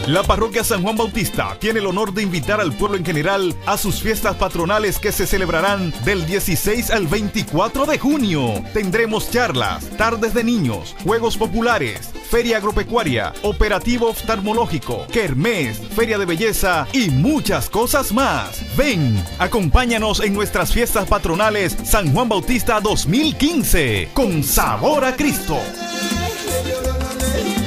La parroquia San Juan Bautista tiene el honor de invitar al pueblo en general a sus fiestas patronales que se celebrarán del 16 al 24 de junio. Tendremos charlas, tardes de niños, juegos populares, feria agropecuaria, operativo oftalmológico, kermés, feria de belleza y muchas cosas más. Ven, acompáñanos en nuestras fiestas patronales San Juan Bautista 2015 con sabor a Cristo.